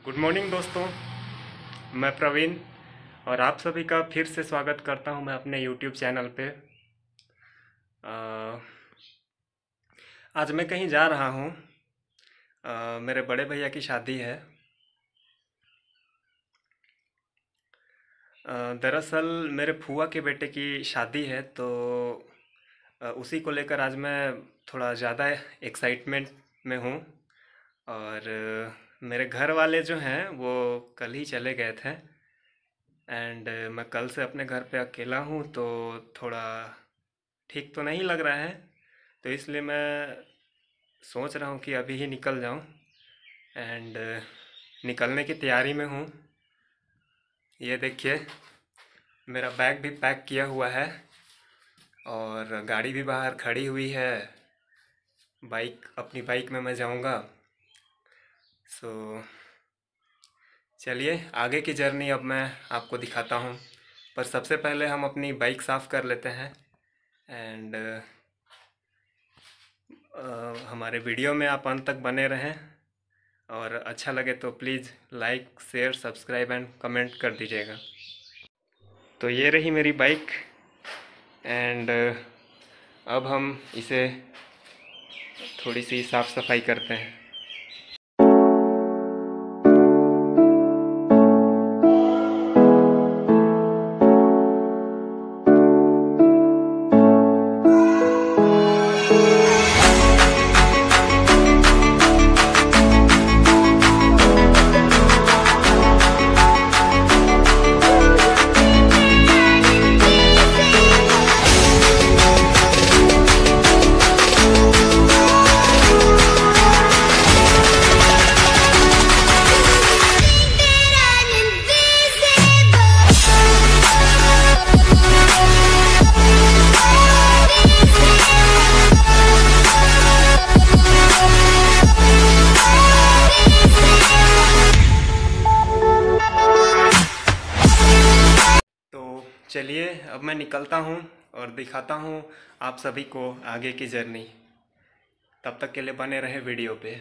Good morning दोस्तों, मैं प्रवीण और आप सभी का फिर से स्वागत करता हूं मैं अपने यूट्यूब चैनल पे। आज मैं कहीं जा रहा हूं। मेरे बड़े भैया की शादी है। दरअसल मेरे फूआ के बेटे की शादी है, तो उसी को लेकर आज मैं थोड़ा ज़्यादा एक्साइटमेंट में हूँ। और मेरे घर वाले जो हैं वो कल ही चले गए थे एंड मैं कल से अपने घर पे अकेला हूँ, तो थोड़ा ठीक तो नहीं लग रहा है। तो इसलिए मैं सोच रहा हूँ कि अभी ही निकल जाऊँ एंड निकलने की तैयारी में हूँ। ये देखिए, मेरा बैग भी पैक किया हुआ है और गाड़ी भी बाहर खड़ी हुई है। अपनी बाइक में मैं जाऊँगा। चलिए आगे की जर्नी अब मैं आपको दिखाता हूँ, पर सबसे पहले हम अपनी बाइक साफ़ कर लेते हैं एंड हमारे वीडियो में आप अंत तक बने रहें और अच्छा लगे तो please like, share, subscribe and comment कर दीजिएगा। तो ये रही मेरी बाइक एंड अब हम इसे थोड़ी सी साफ़ सफाई करते हैं। चलिए अब मैं निकलता हूँ और दिखाता हूँ आप सभी को आगे की जर्नी। तब तक के लिए बने रहे वीडियो पे।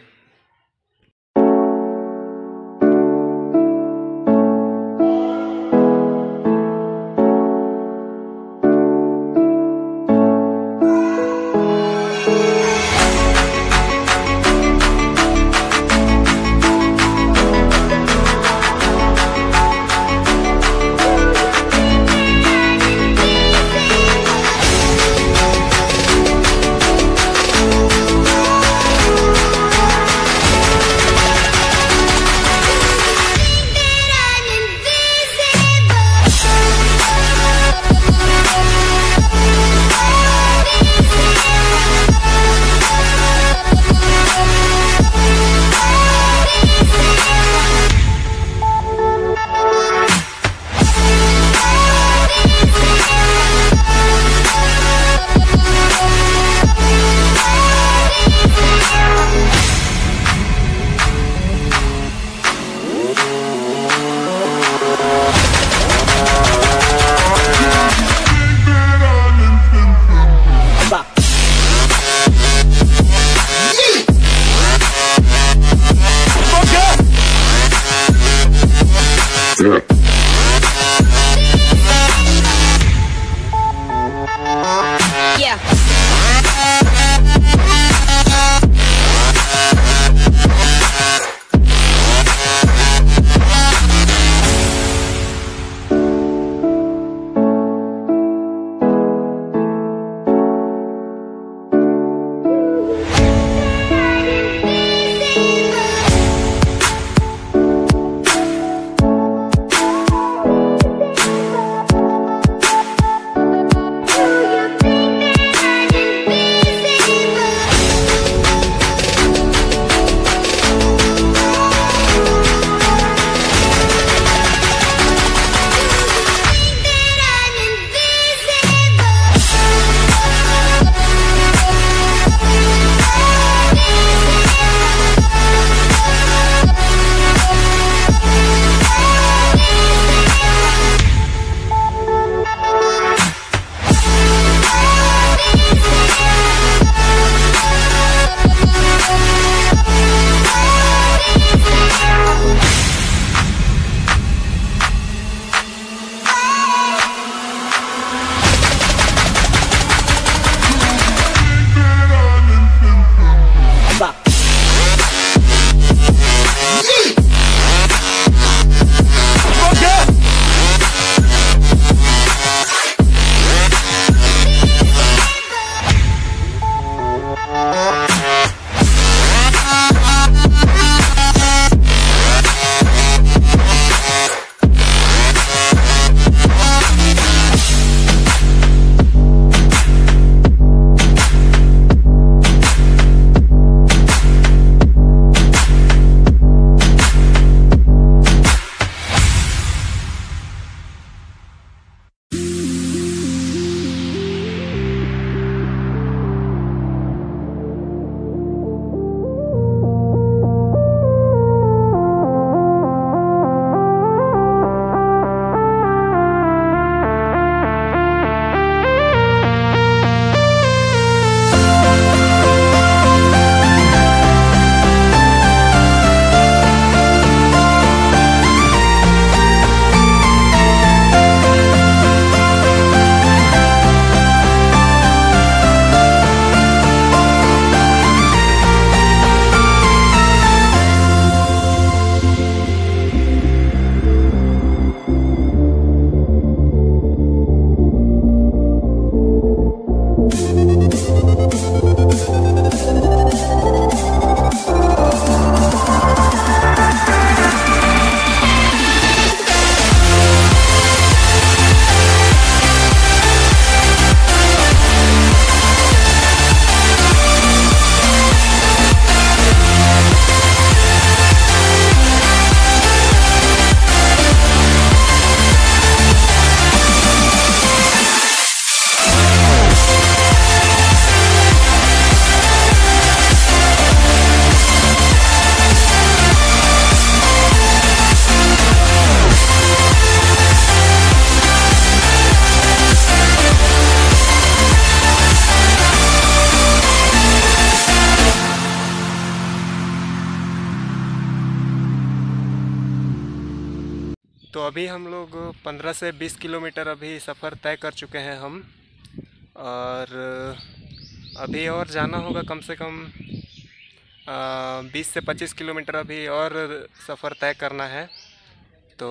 तो अभी हम लोग 15 से 20 किलोमीटर अभी सफ़र तय कर चुके हैं हम। और अभी और जाना होगा कम से कम 20 से 25 किलोमीटर अभी और सफ़र तय करना है। तो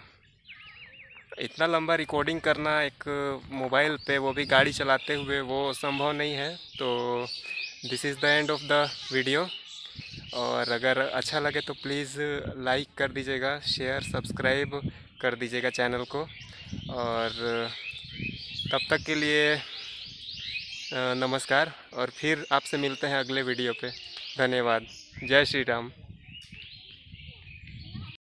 इतना लंबा रिकॉर्डिंग करना एक मोबाइल पे, वो भी गाड़ी चलाते हुए, वो संभव नहीं है। तो this is the end of the video. और अगर अच्छा लगे तो प्लीज़ लाइक कर दीजिएगा, शेयर सब्सक्राइब कर दीजिएगा चैनल को। और तब तक के लिए नमस्कार, और फिर आपसे मिलते हैं अगले वीडियो पे। धन्यवाद। जय श्री राम।